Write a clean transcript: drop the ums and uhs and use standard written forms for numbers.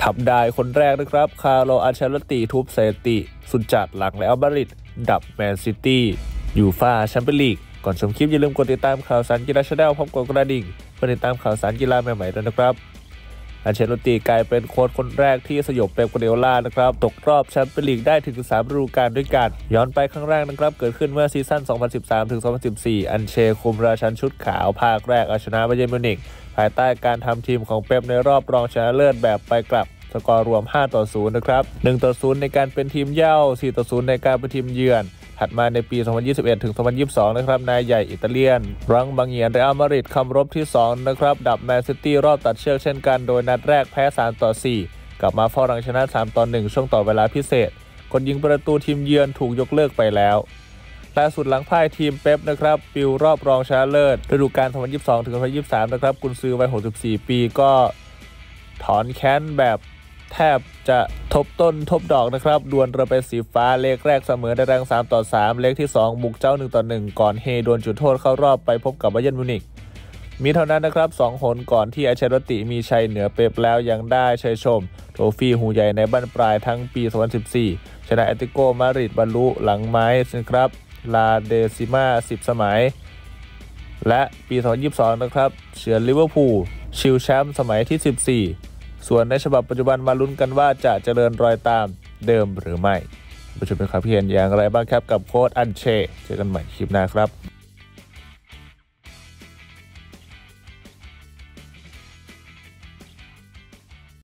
ทำได้คนแรกนะครับคาร์โล อัลเชลติทุบสถิติสุดจัดหลังและอัลมาดริดดับแมนซิตี้ยูฟ่าแชมเปี้ยนลีกก่อนชมคลิปอย่าลืมกดติดตามข่าวสารกีฬาชาแนลพร้อมกดกระดิ่งเพื่อติดตามข่าวสารกีฬาใหม่ๆด้วยนะครับอัลเชลติกลายเป็นโค้ชคนแรกที่สยบเป๊ป กวาร์ดิโอลานะครับตกรอบแชมเปี้ยนลีกได้ถึง3 ฤดูกาลด้วยกันย้อนไปครั้งแรกนะครับเกิดขึ้นเมื่อซีซั่น 2013-2014 อันเชคุมราชันชุดขาวภาคแรกเอาชนะบาเยิร์นมิวนิกภายใต้การทำทีมของเป๊ปในรอบรองชนะเลิศแบบไปกลับสกอร์รวม 5-0 นะครับ 1-0 ในการเป็นทีมเย่า 4-0 ในการเป็นทีมเยือนถัดมาในปี 2021-2022 นะครับนายใหญ่อิตาเลียนรังบางเหียนเรอัลมาดริดคำรบที่ 2 นะครับดับแมนซิตี้รอบตัดเชือกเช่นกันโดยนัดแรกแพ้ 3-4 กลับมาเฝ้ารังชนะ 3-1 ช่วงต่อเวลาพิเศษคนยิงประตูทีมเยือนถูกยกเลิกไปแล้วล่าสุดหลังพ่ายทีมเป๊ปนะครับปิวรอบรองชนะเลิศฤดูกาล 2022-2023 นะครับกุนซือวัย 64 ปีก็ถอนแค้นแบบแทบจะทบต้นทบดอกนะครับดวลเรือใบสีฟ้าเลกแรกเสมอได้แรง 3-3 เลกที่ 2 บุกเจ้า 1-1 ก่อนเฮดวลจุดโทษเข้ารอบไปพบกับบาเยิร์นมิวนิกมีเท่านั้นนะครับ2 หนก่อนที่อัลเชลติมีชัยเหนือเป๊ปแล้วยังได้ชัยชมโทฟี่หูใหญ่ในบั้นปลายทั้งปี 2014 ชนะแอตเลติโกมาดริดบรรลุหลังไม้นะครับลาเดซิมา10 สมัยและปี 2022 นะครับเฉือนลิเวอร์พูลชิลแชมป์สมัยที่ 14ส่วนในฉบับปัจจุบันมาลุ้นกันว่าจะเจริญรอยตามเดิมหรือไม่ผู้ชมเป็นความคิดเห็นอย่างไรบ้างครับกับโค้ชอันเช่เจอกันใหม่คลิปหน้าครับ